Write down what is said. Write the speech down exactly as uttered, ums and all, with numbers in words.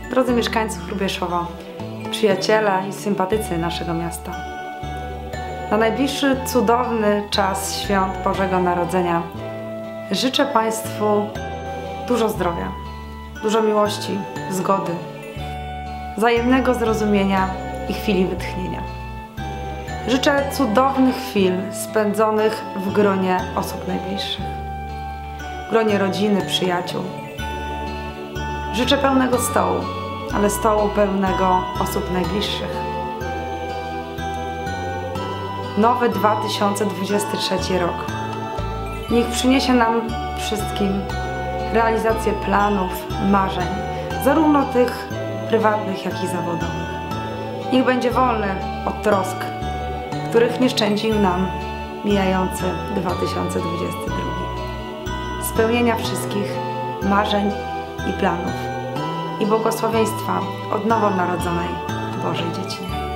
Drodzy mieszkańcy Hrubieszowa, przyjaciele i sympatycy naszego miasta, na najbliższy cudowny czas świąt Bożego Narodzenia życzę Państwu dużo zdrowia, dużo miłości, zgody, wzajemnego zrozumienia i chwili wytchnienia. Życzę cudownych chwil spędzonych w gronie osób najbliższych, w gronie rodziny, przyjaciół. Życzę pełnego stołu, ale stołu pełnego osób najbliższych. Nowy dwa tysiące dwudziesty trzeci rok niech przyniesie nam wszystkim realizację planów, marzeń, zarówno tych prywatnych, jak i zawodowych. Niech będzie wolny od trosk, których nie szczędził nam mijający dwa tysiące dwudziesty drugi. Spełnienia wszystkich marzeń i planów i błogosławieństwa od nowonarodzonej Bożej Dzieciny.